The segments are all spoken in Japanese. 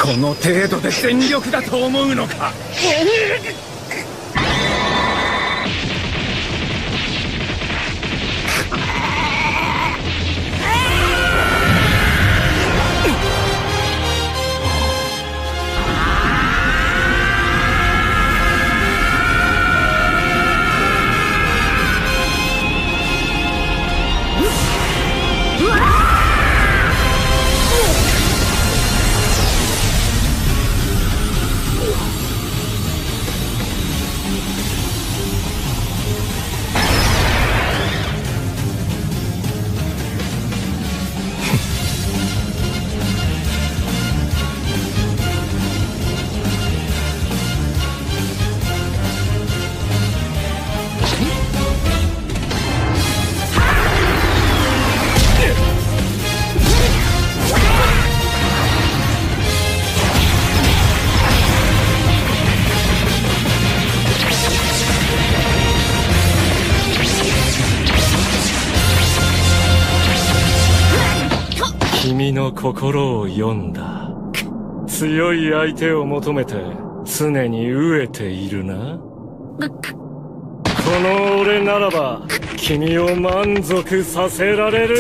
この程度で全力だと思うのか。 君の心を読んだ。強い相手を求めて常に飢えているな。この俺ならば君を満足させられる。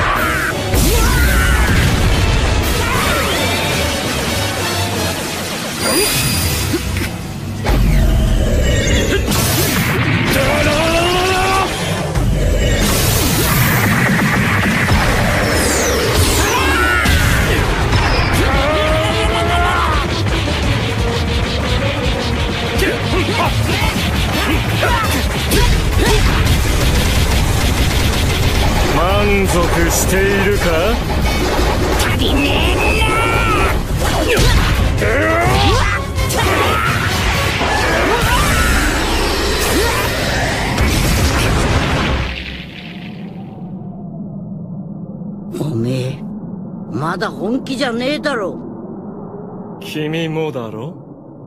満足しているか？ 足りねえな。おめえまだ本気じゃねえだろ。 君もだろ？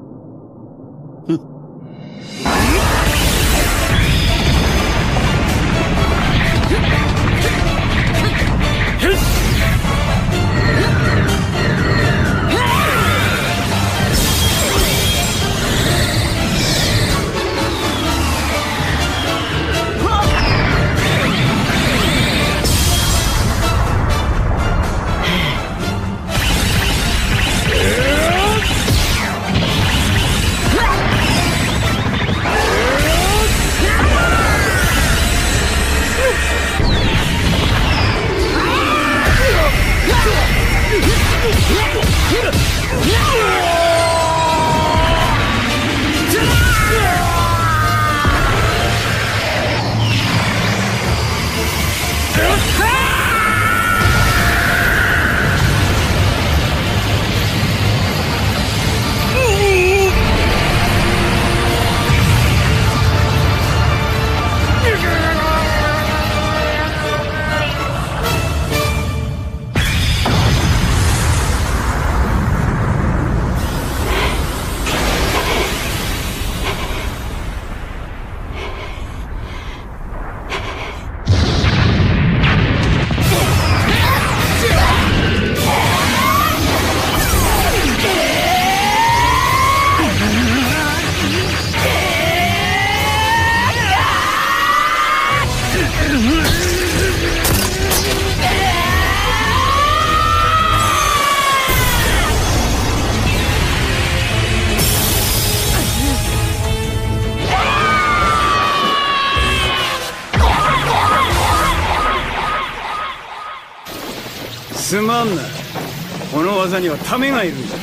すまんな。この技にはためがいるんだ。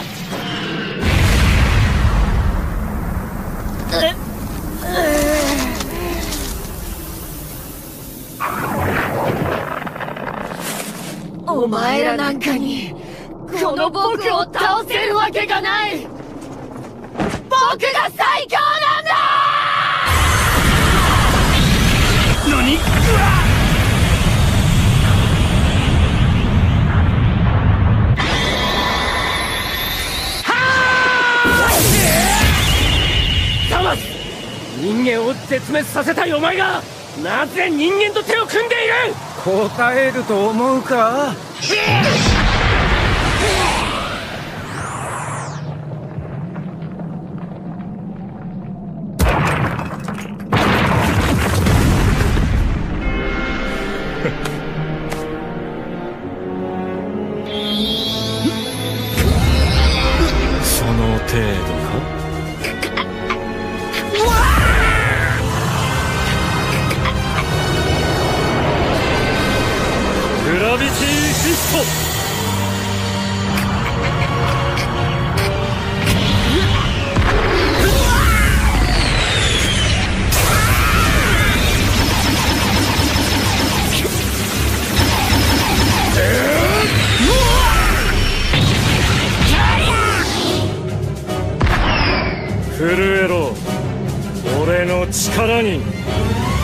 お前らなんかにこの僕を倒せるわけがない。僕が最強なんだ。 何？人間を絶滅させたいお前がなぜ人間と手を組んでいる？答えると思うか？ 震えろ俺の力に。